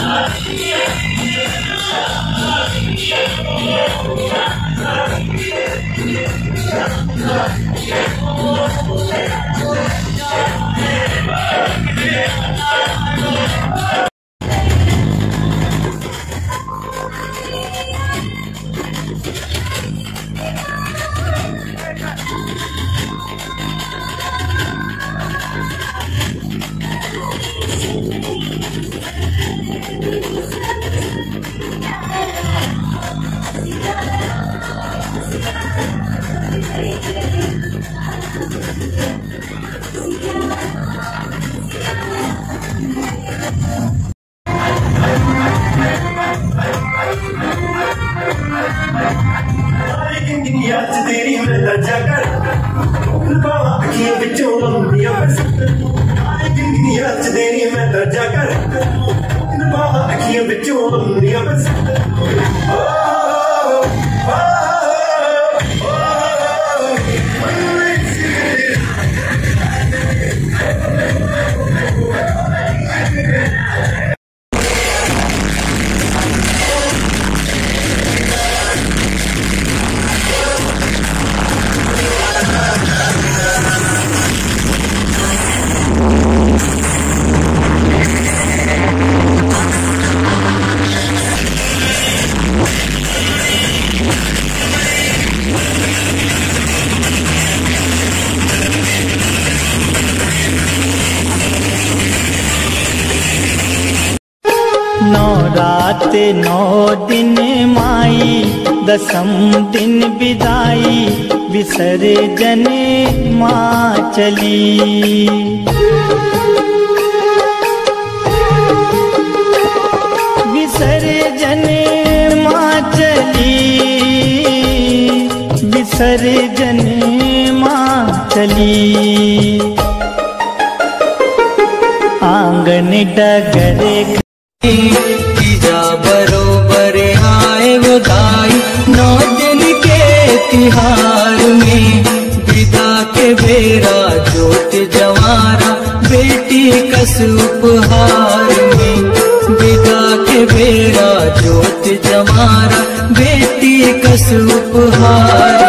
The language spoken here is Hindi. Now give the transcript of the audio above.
तेरी मैं दर्जा कर अखियों बिचों लंबियां तेरी मैं दर्जा कर अखियों बिचों लंबियां नौ रात 9 दिन माई दसम दिन विदाई विसर्जन माँ चली। विसर्जन माँ चली, विसर्जन माँ चली। आंगन डगरे जा बरोबर आए वो दाई 9 दिन के तिहार में विदा के बेरा जोत जवारा बेटी कस उपहार में। विदा के बेरा जोत जवारा बेटी कस उपहार